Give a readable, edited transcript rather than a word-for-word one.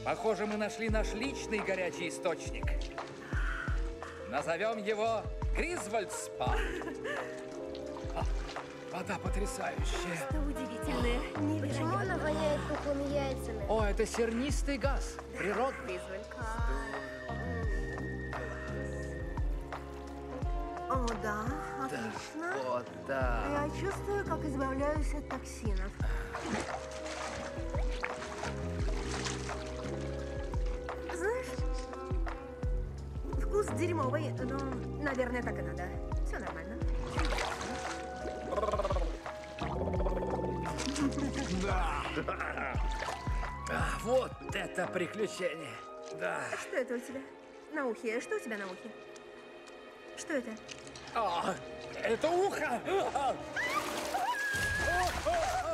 Похоже, мы нашли наш личный горячий источник. Назовем его Гризвольд-спа. Вода потрясающая. Что удивительное, невероятно. Почему она воняет тухлыми яйцами? О, это сернистый газ. Природный. О, да, отлично. Вот, да. Я чувствую, как избавляюсь от токсинов. Знаешь, вкус дерьмовый, но, наверное, так и надо. Все нормально. Вот это приключение. Да. Что это у тебя? На ухе. Что у тебя на ухе? Что это? Это ухо!